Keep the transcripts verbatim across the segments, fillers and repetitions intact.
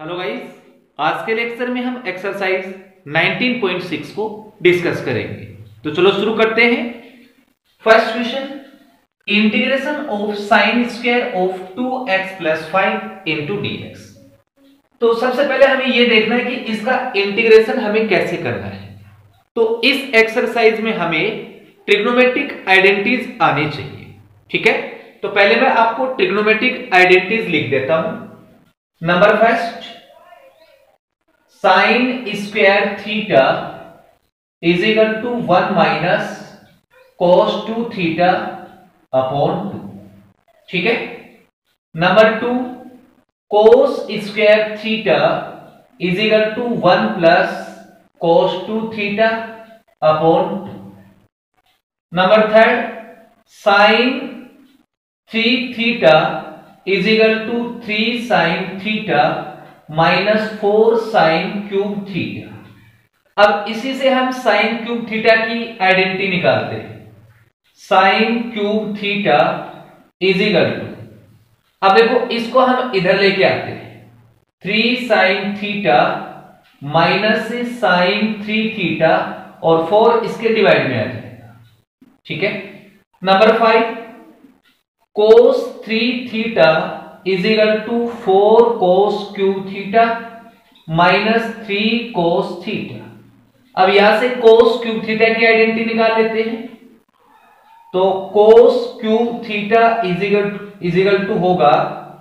Hello guys, आज के lecture में हम एक्सरसाइज नाइनटीन पॉइंट सिक्स को डिस्कस करेंगे। तो चलो शुरू करते हैं। First question, integration of sine square of two x plus five into d x. तो सबसे पहले हमें यह देखना है कि इसका इंटीग्रेशन हमें कैसे करना है। तो इस एक्सरसाइज में हमें ट्रिग्नोमेट्रिक आइडेंटिटीज आनी चाहिए। ठीक है, तो पहले मैं आपको ट्रिग्नोमेट्रिक आइडेंटिटीज लिख देता हूं। Number first, sine square theta is equal to one minus cos two theta upon two. ठीक है। Number two, cos square theta is equal to one plus cos two theta upon two. Number third, sine three theta is equal to three sine theta minus four sine cube theta. अब इसी से हम sine cube theta की identity निकालते हैं। Sine cube theta is equal to, अब देखो इसको हम इधर लेके आते हैं, थ्री साइन थीटा माइनस से साइन थ्री थीटा और फोर इसके डिवाइड में आ जाएगा। ठीक है। Number five, cos three theta is equal to four cos cube theta minus three cos theta. अब यहां से कोस क्यूब थीटा की आइडेंटिटी निकाल लेते हैं। तो cos cube theta is equal is equal to होगा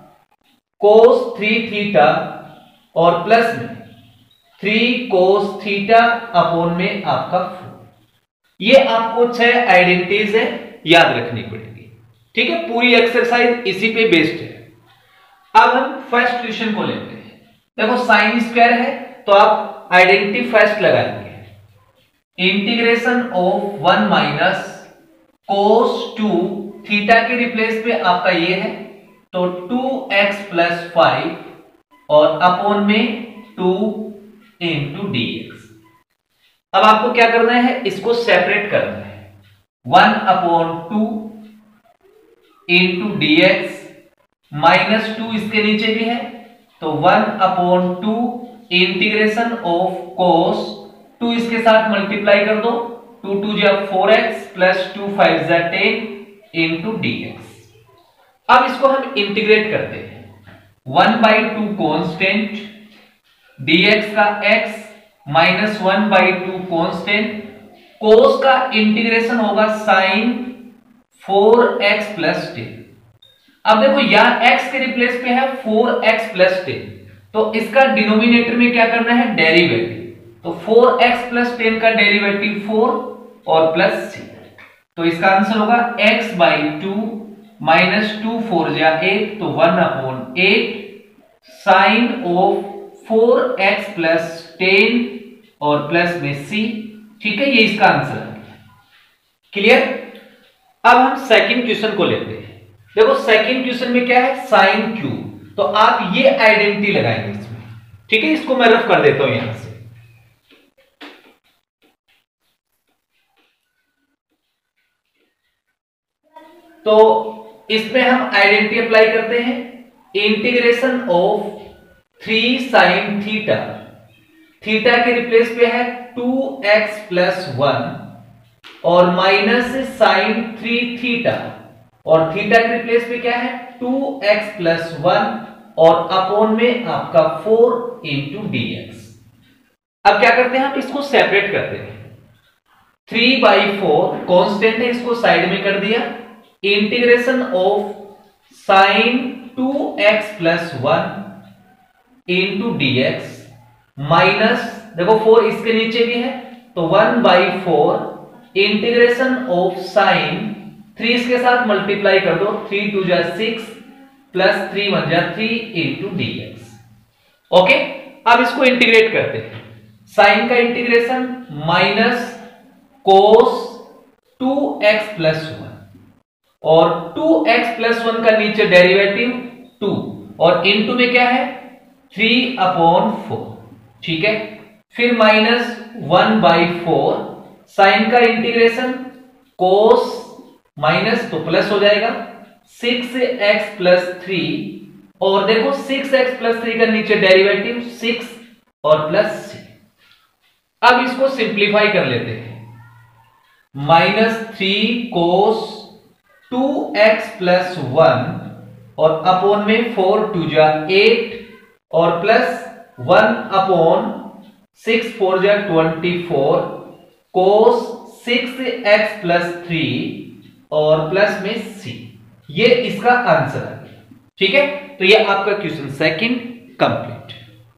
कोस थ्री थीटा और प्लस में थ्री कोस थीटा अपॉन में आपका फोर। ये आपको छह आइडेंटिटीज है, याद रखनी पड़ेगी। ठीक है, पूरी एक्सरसाइज इसी पे बेस्ड है। अब हम फर्स्ट क्वेश्चन को लेते हैं। देखो साइन स्क्वायर है तो आप आइडेंटिटी फर्स्ट लगाएंगे। Integration of one minus cos two theta के रिप्लेस पे आपका ये है, तो टू एक्स प्लस फाइव और अपॉन में टू इंटू डी एक्स। अब आपको क्या करना है, इसको सेपरेट करना है। One upon two into d x minus two इसके नीचे भी है, तो one upon two integration of cos two इसके साथ मल्टीप्लाई कर दो, टू टू जा four x plus two five जा टेन इंटू डी एक्स। अब इसको हम इंटीग्रेट करते हैं। One by two constant, d x का x minus one by two constant, cos का इंटीग्रेशन होगा sine four x plus ten. अब देखो यहां x के रिप्लेस पे है फोर एक्स प्लस टेन, तो इसका डिनोमिनेटर में क्या करना है, डेरिवेटिव। तो फोर एक्स प्लस टेन का डेरिवेटिव फोर और प्लस सी, तो इसका आंसर होगा x by two minus two four जा एट, तो one upon eight sine of four x plus ten और प्लस में सी। ठीक है, ये इसका आंसर है। क्लियर। अब हम सेकंड क्वेश्चन को लेते हैं। देखो सेकंड क्वेश्चन में क्या है, साइन क्यूब, तो आप ये आइडेंटिटी लगाएंगे इसमें। ठीक है, इसको मैं रफ कर देता हूं यहां से। तो इसमें हम आइडेंटिटी अप्लाई करते हैं। Integration of three sine theta, theta के रिप्लेस पे है टू एक्स प्लस वन और माइनस साइन थ्री थीटा, और थीटा के रिप्लेस पे क्या है, टू एक्स प्लस वन और अपॉन में आपका फोर इंटू डी एक्स। अब क्या करते हैं, हम इसको सेपरेट करते हैं। थ्री बाई फोर कॉन्स्टेंट है, इसको साइड में कर दिया। Integration of sine two x plus one into d x minus, देखो फोर इसके नीचे भी है, तो one by four integration of sine three इसके साथ मल्टीप्लाई कर दो, थ्री टू जा सिक्स प्लस थ्री वन जा three into d x. Okay, अब इसको इंटीग्रेट करते हैं। साइन का integration minus cos two x plus one और टू एक्स प्लस वन का नीचे डेरिवेटिव टू और इंटू में क्या है, थ्री अपॉन फोर। ठीक है, फिर minus one by four, sine का इंटीग्रेशन कोस माइनस तो प्लस हो जाएगा, सिक्स एक्स प्लस थ्री और देखो सिक्स एक्स प्लस थ्री का नीचे डेरिवेटिव सिक्स और प्लस सी। अब इसको सिंप्लीफाई कर लेते हैं। Minus three cos two x plus one और अपॉन में फोर टू जा एट और plus one upon six four जा twenty four cos six x plus three और प्लस में सी। ये इसका आंसर है। ठीक है, तो ये आपका क्वेश्चन सेकंड कंप्लीट।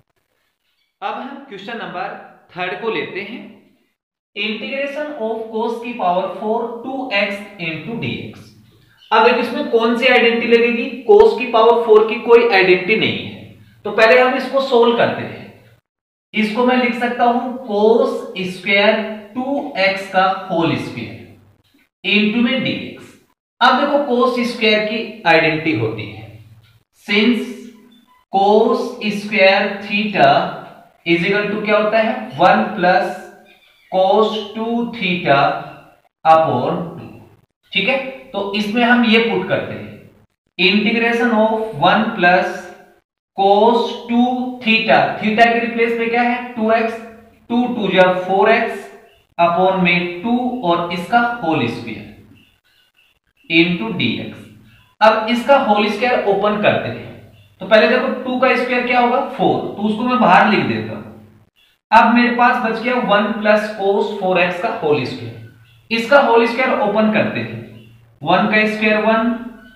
अब हम क्वेश्चन नंबर थर्ड को लेते हैं। इंटीग्रेशन ऑफ कोस की power four two x into d x. अब देखो इसमें कौन सी आइडेंटिटी लगेगी? कोस की पावर फोर की कोई आइडेंटिटी नहीं है, तो पहले हम इसको सोल्व करते हैं। इसको मैं लिख सकता हूं कोस स्क्वायर टू एक्स का होल स्क्वायर इंटू में डी एक्स। अब देखो कोस स्क्वायर की आइडेंटिटी होती है, since cos square theta is equal to क्या होता है? One plus cos two theta upon two. ठीक है, तो इसमें हम ये पुट करते हैं integration of one plus cos two theta. Theta के रिप्लेस में क्या है? टू एक्स, टू टू जा फोर एक्स अपॉन में टू और इसका whole square into d x. अब इसका होल स्क्वायर ओपन करते हैं, तो पहले देखो टू का स्क्वायर क्या होगा? फोर, तो उसको मैं बाहर लिख देता हूं। अब मेरे पास बच गया one plus cos four x का होल स्क्वायर। इसका होल स्क्वायर ओपन करते हैं, वन का square one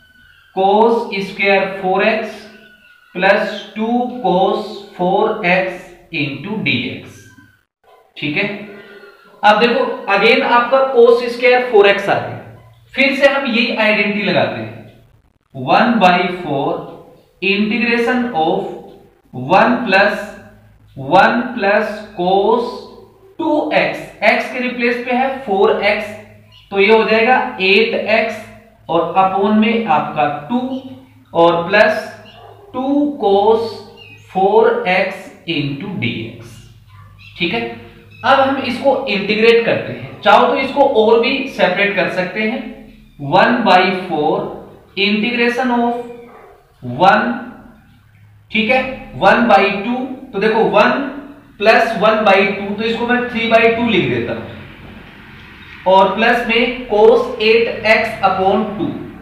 cos square four x plus two cos four x into d x. ठीक है, अब देखो अगेन आपका कोस स्क्वायर फोर एक्स आ गया। फिर से हम यही आइडेंटिटी लगाते हैं, one by four integration of one plus one plus cos two x. X के रिप्लेस पे है फोर एक्स, तो ये हो जाएगा एट एक्स और अपॉन में आपका टू और plus two cos four x into d x. ठीक है, अब हम इसको इंटीग्रेट करते हैं। चाहो तो इसको और भी सेपरेट कर सकते हैं। One by four integration of one, ठीक है, वन बाई टू, तो देखो one plus one by two, तो इसको मैं थ्री बाई टू लिख देता हूं और प्लस में cos eight x upon two,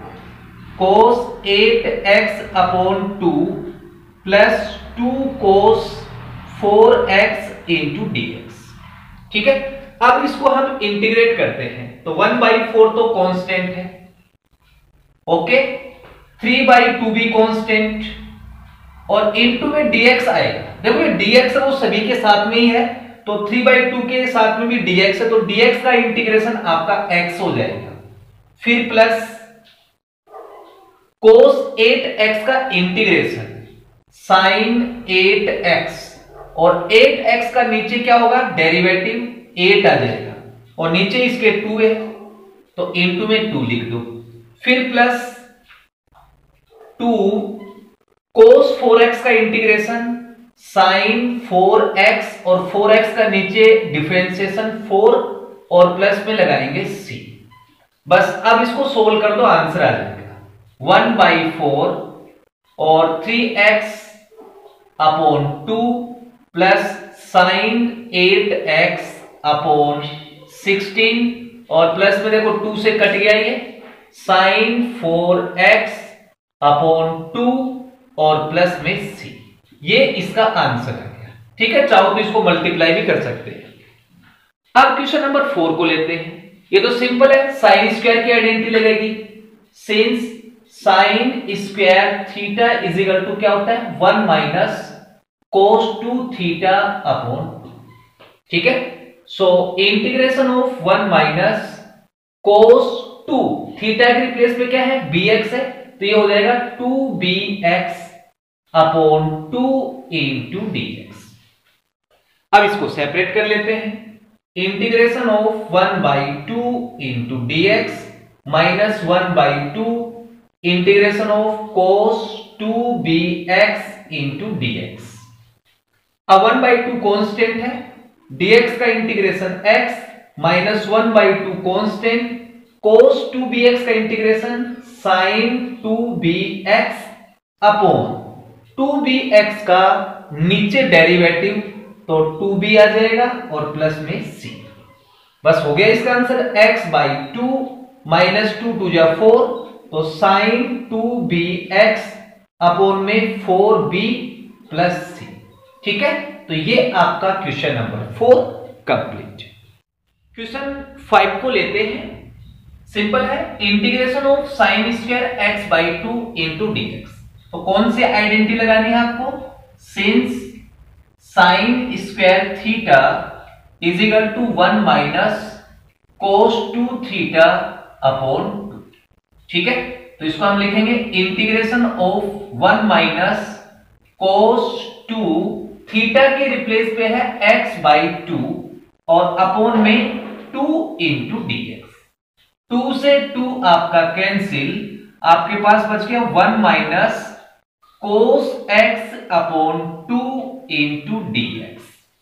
cos eight x upon two plus two cos four x into d x. ठीक है, अब इसको हम इंटीग्रेट करते हैं, तो वन बाई फोर तो कांस्टेंट है, ओके, थ्री बाई टू भी कांस्टेंट और इंटू में dx आएगा। देखो ये dx है वो सभी के साथ में ही है, तो थ्री बाई टू के साथ में भी dx है, तो dx का इंटीग्रेशन आपका x हो जाएगा। फिर प्लस कोस एट एक्स का इंटीग्रेशन साइन एट एक्स और एट एक्स का नीचे क्या होगा? डेरिवेटिव एट आ जाएगा और नीचे इसके टू है, तो इंटू में टू लिख दो। फिर plus two cos four x का इंटीग्रेशन साइन फोर एक्स और फोर एक्स का नीचे डिफरेंशिएशन फोर और प्लस में लगाएंगे सी। बस अब इसको सोल्व कर दो, आंसर आ जाएगा वन बाई फोर और three x upon two plus sine eight x upon sixteen और प्लस में देखो टू से कट गया ये sine four x upon two और प्लस में सी। ये इसका आंसर है। ठीक है, चाहो तो इसको मल्टीप्लाई भी कर सकते हैं। अब क्वेश्चन नंबर फोर को लेते हैं। ये तो सिंपल है, साइन स्क्वायर की आइडेंटिटी लगेगी। Since sine square theta is equal to क्या होता है? One minus cos two theta upon two. ठीक है, so integration of one minus cos two, theta के रिप्लेस में क्या है? बी एक्स है, तो ये हो जाएगा two b x upon two into d x. अब इसको सेपरेट कर लेते हैं। Integration of one by two into d x minus one by two integration of cos two b x into d x. अब वन बाई टू कॉन्स्टेंट है, dx का integration x minus one by two constant, cos two b x का integration sine two b x upon two b x का नीचे derivative तो to be आ जाएगा और plus में सी। बस हो गया इसका answer. x by two minus two two जा फोर, तो sine two b x upon में फोर बी प्लस सी। ठीक है, तो ये आपका question number four complete. Question five को लेते हैं। सिंपल है, integration of sine square x by two into d x. तो कौन सी आइडेंटिटी लगानी है आपको? Since sine square theta is equal to one minus cos two theta upon two. ठीक है, तो इसको हम लिखेंगे integration of one minus cos two, theta के रिप्लेस पे है एक्स बाई टू और अपॉन में two into d x. Two से टू आपका कैंसिल, आपके पास बच गया one minus cos x upon two into d x.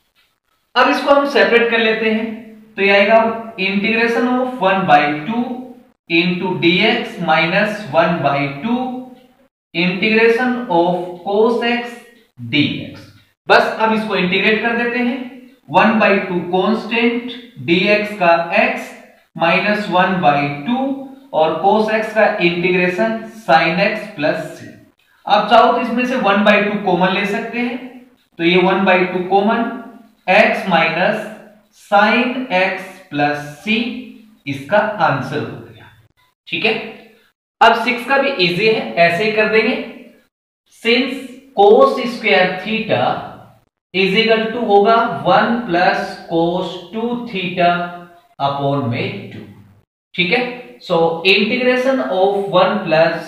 अब इसको हम सेपरेट कर लेते हैं, तो ये आएगा integration of one by two into d x minus one by two integration of cos x d x. बस अब इसको इंटीग्रेट कर देते हैं। One by two constant, d x का x minus one by two और कोस एक्स का integration sine x plus c. आप चाहो तो इसमें से वन बाई टू कॉमन ले सकते हैं, तो ये one by two common, x minus sine x plus c इसका आंसर हो गया। ठीक है, अब सिक्स का भी इजी है, ऐसे ही कर देंगे। Since cos square theta is equal to होगा one plus cos two theta upon में टू। ठीक है, so integration of one plus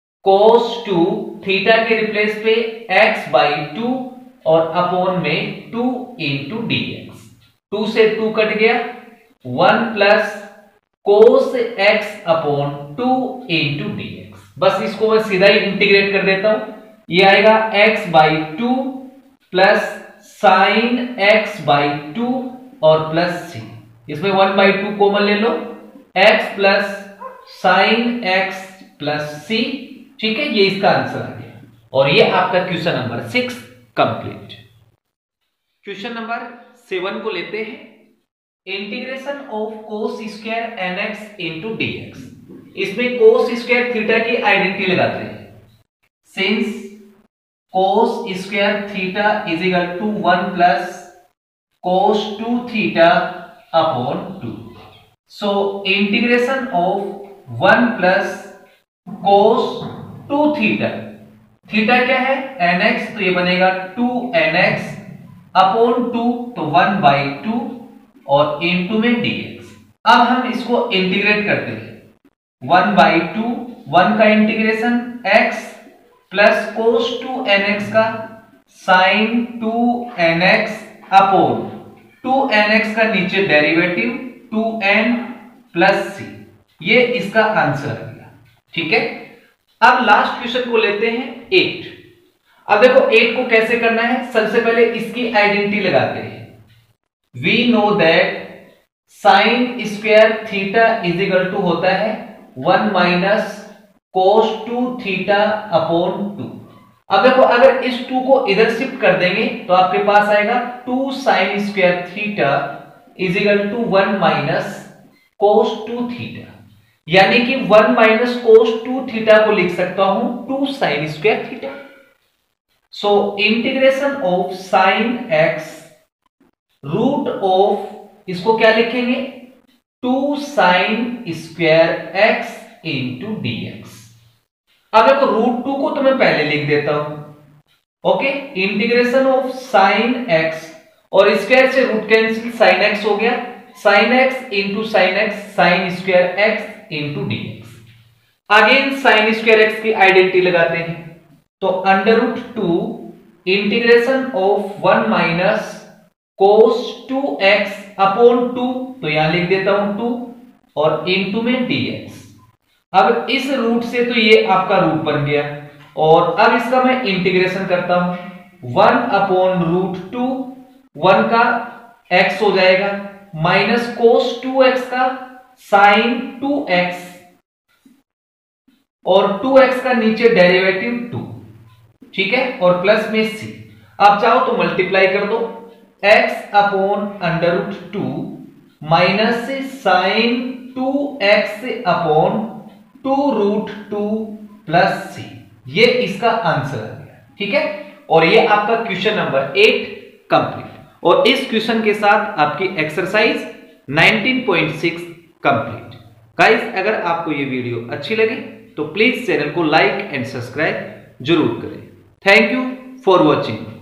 cos two, theta के रिप्लेस पे x बाई टू और अपॉन में two into d x. Two से two cut गया, one plus cos x upon two into d x. बस इसको मैं सीधा ही इंटीग्रेट कर देता हूं, ये आएगा x by two plus sine x by two और प्लस सी। इसमें वन बाई टू कॉमन ले लो, x plus sine x plus सी। ठीक है, ये इसका आंसर आ गया और ये आपका question number six complete. Question number seven को लेते हैं। Integration of cos square n x into d x. इसमें कोस स्क्वायर थीटा की आइडेंटिटी लगाते हैं। Since cos square theta is equal to one plus cos two theta upon two, so integration of one plus cos two theta, theta क्या है nx, तो ये बनेगा two n x upon two, तो one by two और into में dx। अब हम इसको इंटीग्रेट करते हैं। वन बाई टू, वन का integration x plus cos two n x का sine two n x upon two n x का नीचे derivative two n plus C. ये इसका आंसर आ गया। ठीक है, अब लास्ट क्वेश्चन को लेते हैं एट। अब देखो एट को कैसे करना है, सबसे पहले इसकी आइडेंटिटी लगाते हैं। We know that sine square theta is equal to होता है one minus cos two theta upon two. अब देखो अगर इस टू को इधर शिफ्ट कर देंगे तो आपके पास आएगा two sine square theta is equal to one minus cos two theta, यानी कि one minus cos two theta को लिख सकता हूं two sine square theta. So integration of sine x root of, इसको क्या लिखेंगे, two sine square x into d x. अब देखो रूट टू को तो मैं पहले लिख देता हूं, okay. Integration of sine x और स्क्वायर से रूट कैंसिल, साइन एक्स हो गया, sine x into sine x, sine square x into d x. Again sine square x की आइडेंटिटी लगाते हैं, तो under root two integration of one minus cos two x upon two, तो यहां लिख देता हूं टू और इंटू में डी एक्स। अब इस रूट से तो ये आपका रूट बन गया और अब इसका मैं इंटीग्रेशन करता हूं, one upon root two, one का एक्स हो जाएगा माइनस कोस टू एक्स का साइन टू एक्स और टू एक्स का नीचे डेरिवेटिव टू, ठीक है, और प्लस में c। आप चाहो तो मल्टीप्लाई कर दो, x upon under root two minus sine two x upon two root two plus C. ये इसका आंसर आ गया, ठीक है। और ये आपका क्वेश्चन नंबर एट कंप्लीट। और इस क्वेश्चन के साथ आपकी exercise nineteen point six complete. Guys, अगर आपको ये वीडियो अच्छी लगे तो प्लीज चैनल को लाइक एंड सब्सक्राइब जरूर करें। Thank you for watching.